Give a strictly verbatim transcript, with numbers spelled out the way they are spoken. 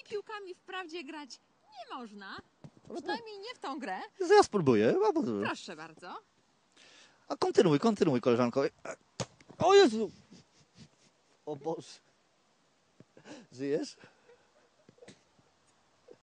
Takimi piłkami wprawdzie grać nie można. Przynajmniej nie w tą grę. Ja spróbuję. Proszę bardzo. A kontynuuj, kontynuuj, koleżanko. O Jezu! O Boże. Żyjesz?